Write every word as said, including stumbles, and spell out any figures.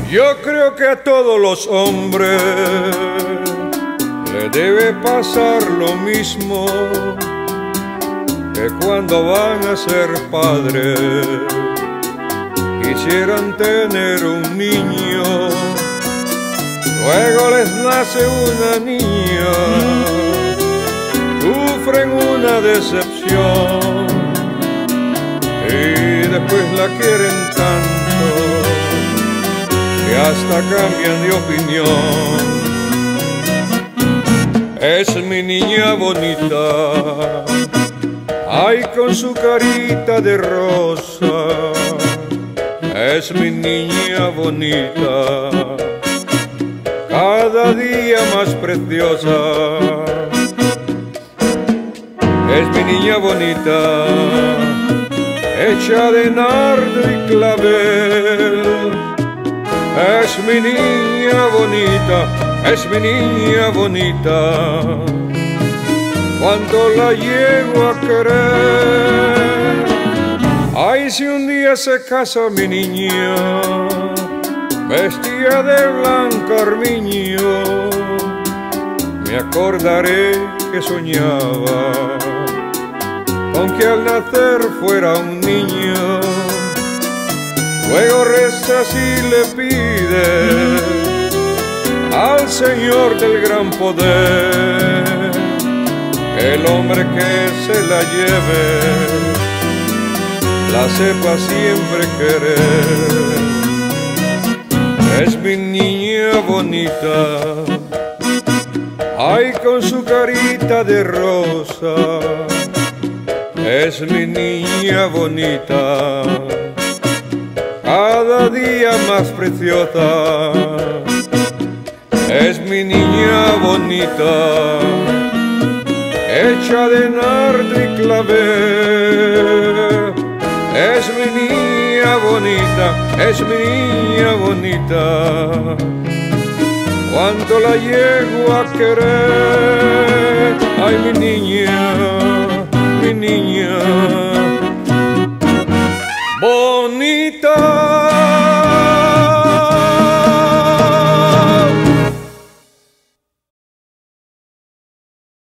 Yo creo que a todos los hombres le debe pasar lo mismo, que cuando van a ser padres quisieran tener un niño, luego les nace una niña, sufren una decepción y después la quieren tanto que hasta cambian de opinión. Es mi niña bonita, ay, con su carita de rosa. Es mi niña bonita, cada día más preciosa. Es mi niña bonita, hecha de nardo y clavel. Es mi niña bonita, es mi niña bonita, cuánto la llego a querer. Ay, si un día se casa mi niña, vestida de blanco armiño, me acordaré que soñaba con que al nacer fuera un niño. Luego reza y le pide al Señor del gran poder que el hombre que se la lleve la sepa siempre querer. Es mi niña bonita, ay, con su carita de rosa. Es mi niña bonita, cada día más preciosa. Es mi niña bonita, hecha de nardo y clavel. Es mi niña bonita, es mi niña bonita, cuánto la llego a querer. Ay, mi niña.